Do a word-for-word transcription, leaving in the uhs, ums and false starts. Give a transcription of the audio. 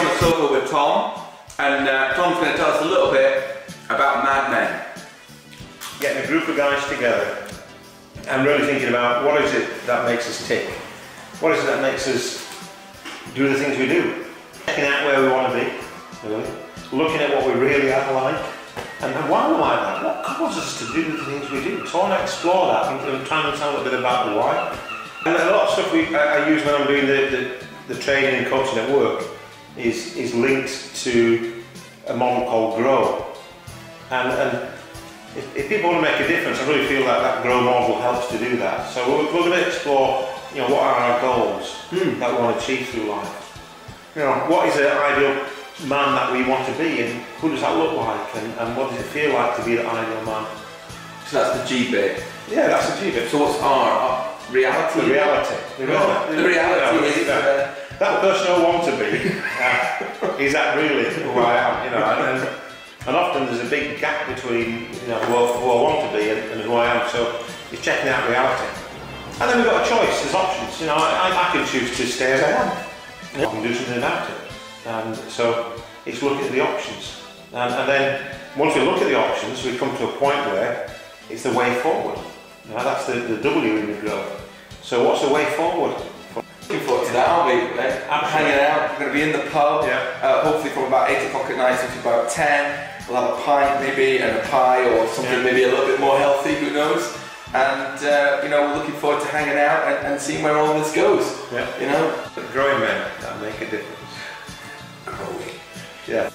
on the sofa with Tom, and uh, Tom's going to tell us a little bit about Mad Men. Getting a group of guys together and really thinking about what is it that makes us tick? What is it that makes us do the things we do? Checking out where we want to be, really. Looking at what we really are like, and why we like that. What causes us to do the things we do? So I want to explore that and, and try and understand a little bit about the why. And a lot of stuff we, I, I use when I'm doing the, the, the training and coaching at work is, is linked to a model called GROW. And, and if, if people want to make a difference, I really feel that that GROW model helps to do that. So we're, we're going to explore, you know, what are our goals mm. that we want to achieve through life. You know, what is the ideal man that we want to be, and who does that look like, and, and what does it feel like to be the ideal man? So that's the G bit. Yeah, that's the G bit. So what's R? R reality? The reality. The, oh, the, the reality you know, is that, uh, that person I want to be. Uh, is that really who I am? You know, and, and, and often there's a big gap between, you know, who, who I want to be and, and who I am. So it's checking out reality. And then we've got a choice. There's options. You know, I, I can choose to stay as I am. I can do something about it. And so it's looking at the options. And, and then once we look at the options, we come to a point where it's the way forward. Now that's the, the W in the GROW. So what's the way forward? Looking forward to that, aren't we? I'm hanging out, we're going to be in the pub, yeah. uh, hopefully from about eight o'clock at night until about ten. We'll have a pint maybe, and a pie, or something yeah. maybe a little bit more healthy, who knows. And uh, you know, we're looking forward to hanging out and, and seeing where all this goes. Yeah. You know? Growing men that make a difference. Growing. Yeah.